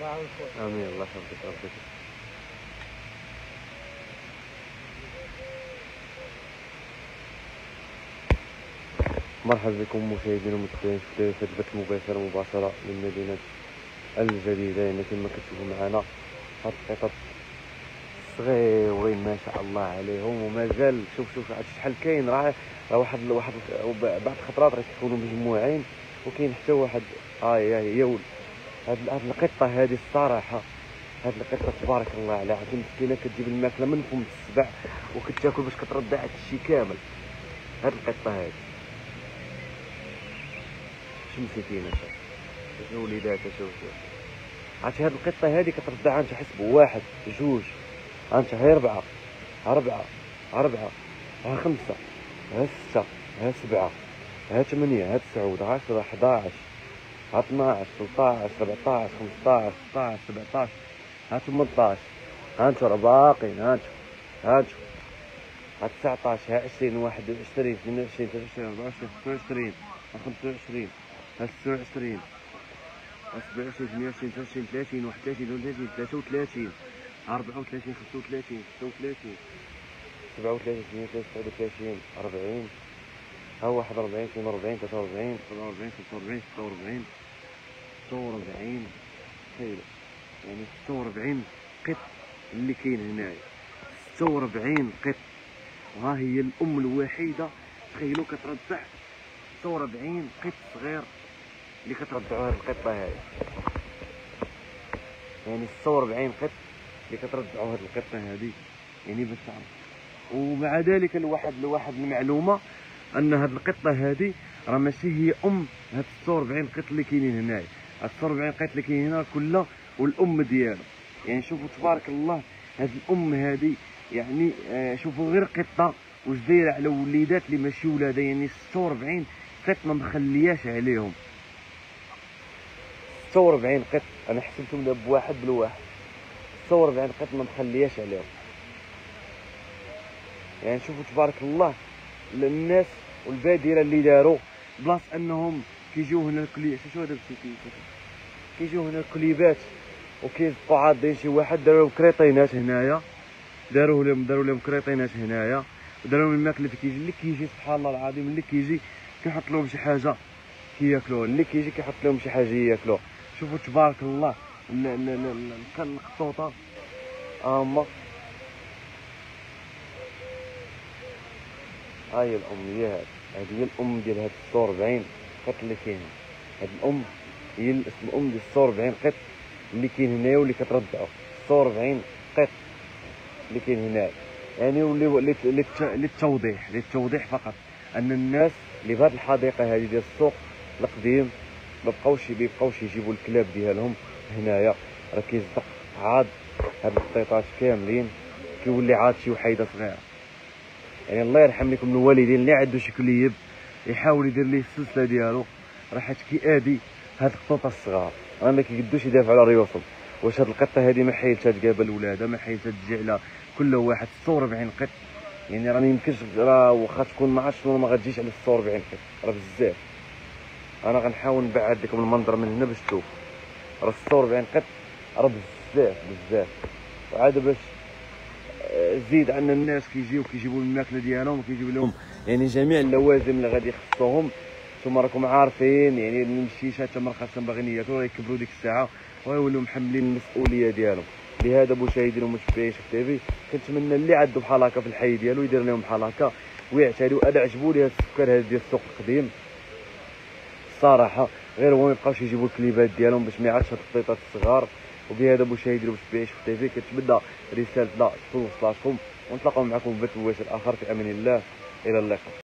امين. الله يحفظك ربي. مرحبا بكم مشاهدينا المتابعين في هذا البث المباشر مباشرة من مدينة الجديدة. يعني كما كتشوفوا معنا هاد القطط صغيورين ما شاء الله عليهم، ومازال شوف عاد شحال كاين. راه واحد بعض الخطرات راه كيكونوا مجموعين، وكاين حتى واحد هي ولد. هاد القطة هذه الصراحة، هاد القطة تبارك الله عليها، عرفتي مسكينة كتجيب الماكلة من فم السبع وكتاكل باش كتردع هاد الشيء كامل. هاد القطة هذه مسكينة، شوف وليداتها، شوف عرفتي هاد القطة هذه كتردع انت حسب واحد جوج، انت هي ربعة، ها خمسة، ها ستة، ها سبعة، ها ثمانية، ها تسعود، ها 10، 11، ها 12، 13، 14، 15، 16، 17، ها 18، ها انتو راه باقيين، ها انتو ها 19، ها 20، 21، 22، 23، 24، 25، ها 25، ها 26، ها 27، 28، 29، 30، 31، 32، 33، ها 34، 35، 36، 37، 38، 39، 40، ها 41، 42، 43، 44، 45، 46، 46. تخيلوا يعني 46 قط اللي كاين هنايا، 46 قط، وها هي الام الوحيده. تخيلوا كترضع 46 قط صغير اللي كترضعوا هاد القطه هذه، يعني 46 قط اللي كترضعوا هاد القطه هذه، يعني باش تعرف. ومع ذلك لواحد المعلومه ان هاد القطه هذه راه ماشي هي ام هاد 46 قط اللي كاينين هنايا. هاد 46 قط اللي كاينين هنا كلها والام ديالو، يعني شوفوا تبارك الله هاد الام هذه، يعني شوفوا غير قطه واش دايره على وليدات اللي ماشي ولادها، يعني 46 قط ما مخلياش عليهم. 46 قط انا حسبتهم بواحد بالواحد، 46 قط ما مخلياش عليهم. يعني شوفوا تبارك الله الناس والبادره اللي داروا بلاص انهم كيجيو هنا شو هذا كيجيو هنا الكليبات وكيبقاو عاضين شي واحد، داروا لهم كريطينات هنايا، داروا لهم كريطينات هنايا، وداروا لهم الماكله اللي كيجي سبحان الله العظيم، اللي كيجي كيحط لهم شي حاجه كياكلوها، اللي كيجي كيحط لهم شي حاجه ياكلوها. شوفوا تبارك الله القطوطه اما هاي الام، هي هذه هي الام ديال هاد 46 قط اللي كاين. هاد الام هي اسم الام ديال 46 قط اللي كاين هنايا واللي كترضعوا 46 قط اللي كاين هنايا. يعني للتوضيح فقط ان الناس اللي بهاد الحديقه هذه ديال السوق القديم ما بقاوش يجيبوا الكلاب ديالهم هنايا، راه كيصدق عاد هاد القطيطات كاملين كيولي عاد شي وحيده صغيره. يعني الله يرحم لكم الوالدين اللي عنده شي كليب يحاول يدير ليه السلسله ديالو، راه حيت كيأذي هاد القطوطه الصغار، راه ما كيقدوش يدافعوا على ريوسهم. واش هاد القطه هادي ما حيلتها تقابل ولادها، ما حيلتها تجي على كل واحد 46 قط، يعني راه ميمكنش، راه واخا تكون ما عرفتش شنو ما غتجيش على 46 قط، راه بزاف. انا غنحاول نبعد لكم المنظر من هنا باش تشوف، راه 46 قط راه بزاف. وعاد باش زيد عندنا الناس كيجيبوا الماكله ديالهم وكيجيبوا لهم يعني جميع اللوازم اللي غادي يخصوهم. نتوما راكم عارفين يعني المشيشات تما خاصهم باغيين ياكلوا يكبروا ديك الساعه ويولوا محملين المسؤوليه ديالهم. لهذا مشاهدينا ومتابعين شوف تيفي، كنتمنى اللي عنده بحال هكا في الحي ديالو يدير لهم بحال هكا ويعتادوا. انا عجبوني هاد السكر هذا ديال السوق القديم الصراحه، غير هو ما يبقاوش يجيبوا الكليبات ديالهم باش ما يعرفش هاد القطيطات الصغار. وبهذا مشاهدينا ومتابعين شوف تيفي، كنتمنى رسالتنا تكون وصلاتكم، ونتلاقاو معكم في بث مباشر اخر في امان الله، الى اللقاء.